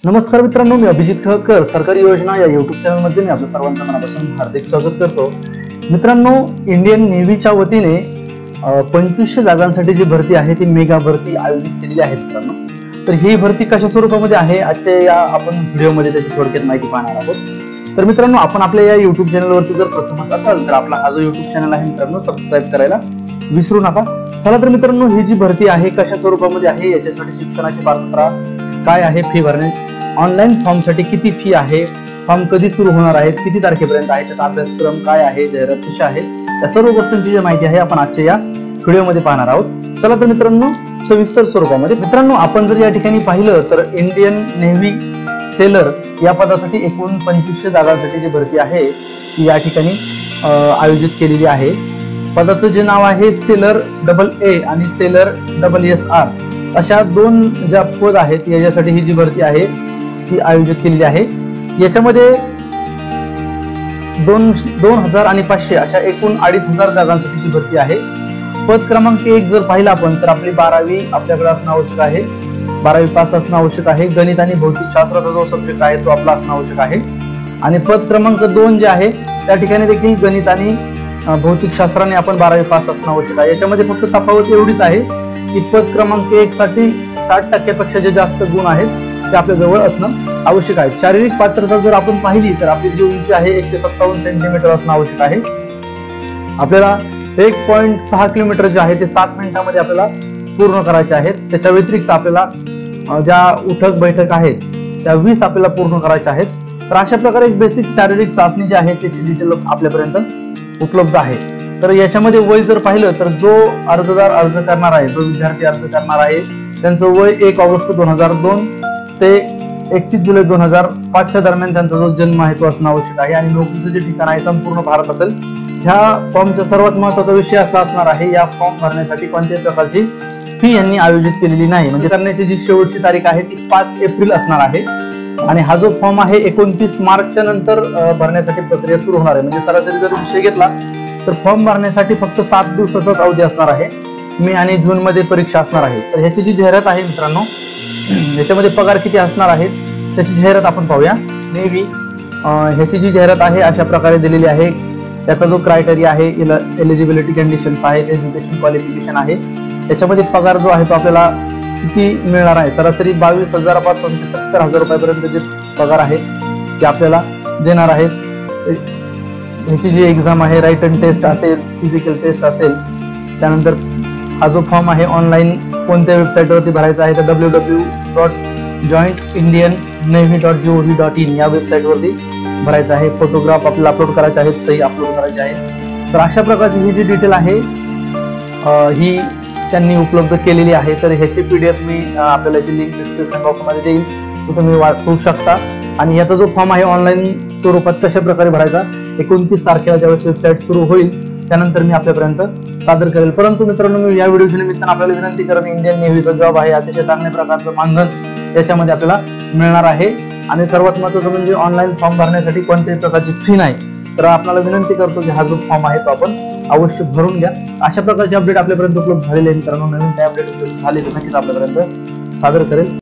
नमस्कार मित्रांनो, मी अभिजित खळकर सरकारी योजना या युट्यूब चॅनल मध्ये मी आपल्या सर्वांचं मनापासून हार्दिक स्वागत करतो। मित्रांनो, इंडियन नेव्हीच्या वतीने 2500 जागांसाठी जी भरती आहे ती मेगा भरती आयोजित केलेली आहे मित्रांनो। तर ही भरती कशा स्वरूपामध्ये आहे आजच्या या आपण व्हिडिओमध्ये त्याची थोडक्यात माहिती पाहणार आहोत। तर मित्रांनो, आपण आपल्या या युट्यूब चॅनलवरती जर प्रथमच असाल तर आपला हा जो युट्यूब चॅनल आहे मित्रांनो सबस्क्राइब करायला विसरू नका। चला तर मित्रांनो, ही जी भरती आहे कशा स्वरूपामध्ये आहे, याच्यासाठी शिक्षणाची पात्रता काय आहे, फी भरणे, ऑनलाइन फॉर्म साठी किती फी आहे, फॉर्म कधी सुरू होणार आहेत, किती तारखेपर्यंत आहे, त्याचा अभ्यासक्रम काय आहे, जाहिरात कशी आहे, या सर्व गोष्टींची जी माहिती आहे आपण आजच्या या व्हिडिओमध्ये पाहणार आहोत। चला तर मित्रांनो, सविस्तर स्वरूपामध्ये मित्रांनो आपण जर या ठिकाणी पाहिलं तर इंडियन नेव्ही सेलर या पदासाठी एकूण 2500 जागांसाठी जी भरती आहे ती या ठिकाणी आयोजित केलेली आहे। पदाचं जे नाव आहे सेलर AA आणि सेलर SR अशा दोन ज्या पद आहेत याच्यासाठी ही जी भरती आहे ती आयोजित केलेली आहे। याच्यामध्ये 2000 आणि 500 अशा एकूण 2500 जागांसाठी जी भरती आहे। पद क्रमांक 1 जर पाहिलं आपण तर आपली 12वी आपल्याकडे असणं आवश्यक आहे, 12वी पास असणं आवश्यक आहे। गणित आणि भौतिक शास्त्राचा जो सब्जेक्ट आहे तो आपला असणं आवश्यक आहे। आणि पद क्रमांक 2 जे आहे त्या ठिकाणी देखील गणित आणि भौतिक शास्त्राने आपण 12वी पास असणं आवश्यक आहे। याच्यामध्ये फक्त तफावत एवढीच आहे की पद क्रमांक 1 साठी 60% पेक्षा जे जास्त गुण आहेत ते आपल्या जवळ असणं आवश्यक आहे। शारीरिक पात्रता जर आपण पाहिली तर आपली जी उंची आहे 157 सेंटीमीटर असणं आवश्यक आहे। आपल्याला 1.6 किलोमीटर जे आहे ते 7 मिनिटांमध्ये आपल्याला पूर्ण करायचे आहेत। त्याच्या व्यतिरिक्त आपल्याला ज्या उठक बैठक आहेत त्या 20 आपल्याला पूर्ण करायच्या आहेत। तर अशा प्रकारे एक बेसिक शारीरिक चाचणी जी आहे त्याची डिटेल आपल्यापर्यंत उपलब्ध आहे। तर याच्यामध्ये वय जर पाहिलं तर जो अर्जदार अर्ज करणार आहे, जो विद्यार्थी अर्ज करणार आहे त्यांचं वय 1 ऑगस्ट 2002 ते 31 जुलै 2005 च्या दरम्यान त्यांचा जो जन्म आहे तो असणं आवश्यक आहे। आणि नोकरीचं जे ठिकाण आहे संपूर्ण भारत असेल। ह्या फॉर्मचा सर्वात महत्त्वाचा विषय असा असणार आहे, या फॉर्म भरण्यासाठी कोणत्याही प्रकारची फी यांनी आयोजित केलेली नाही। म्हणजे करण्याची जी शेवटची तारीख आहे ती 5 एप्रिल असणार आहे। आणि हा जो फॉर्म आहे 29 मार्चच्या नंतर भरण्यासाठी प्रक्रिया सुरू होणार आहे। म्हणजे सरासरी जर विषय घेतला तर फॉर्म भरण्यासाठी फक्त 7 दिवसाचाच अवधी असणार आहे। मे आणि जून मध्ये परीक्षा असणार आहे। तर ह्याची जी जाहिरात आहे मित्रांनो, ह्याच्यामध्ये पगार किती असणार आहे त्याची जाहिरात आपण पाहूया। नेव्ही ह्याची जी जाहिरात आहे अशा प्रकारे दिलेली आहे। त्याचा जो क्रायटेरिया आहे, एलिजिबिलिटी कंडिशन्स आहेत, एज्युकेशन क्वालिफिकेशन आहे, याच्यामध्ये पगार जो आहे तो आपल्याला किती मिळणार आहे, सरासरी 22,000 पासून ते 70,000 रुपयापर्यंत जे पगार आहे ते आपल्याला देणार आहेत। ह्याची जी एक्झाम आहे राईटन टेस्ट असेल, फिजिकल टेस्ट असेल। त्यानंतर हा जो फॉर्म आहे ऑनलाईन कोणत्या वेबसाईटवरती भरायचा आहे तर www.jointnavy.gov.in या वेबसाईटवरती भरायचा आहे। फोटोग्राफ आपल्याला अपलोड करायचे आहेत, सही अपलोड करायची आहे। तर अशा प्रकारची ही जी डिटेल आहे ही त्यांनी उपलब्ध केलेली आहे। तर ह्याची PDF मी आपल्याला याची लिंक डिस्क्रिप्शन बॉक्समध्ये देईल, तो तुम्ही वाचू शकता। आणि याचा जो फॉर्म आहे ऑनलाईन स्वरूपात कशा प्रकारे भरायचा 29 तारखेला ज्यावेळेस वेबसाईट सुरू होईल त्यानंतर मी आपल्यापर्यंत सादर करेल। परंतु मित्रांनो, मी या व्हिडिओच्या निमित्तानं आपल्याला विनंती करेन, इंडियन नेव्हीचा जॉब आहे, अतिशय चांगल्या प्रकारचं मानधन याच्यामध्ये आपल्याला मिळणार आहे। आणि सर्वात महत्त्वाचं म्हणजे ऑनलाईन फॉर्म भरण्यासाठी कोणत्याही प्रकारची फी नाही। तर आपल्याला विनंती करतो की हा जो फॉर्म आहे तो आपण अवश्य भरून घ्या। अशा प्रकारचे अपडेट आपल्यापर्यंत उपलब्ध झालेले आहे मित्रांनो। नवीन काय अपडेट झाले तर नक्कीच आपल्यापर्यंत सादर करेल।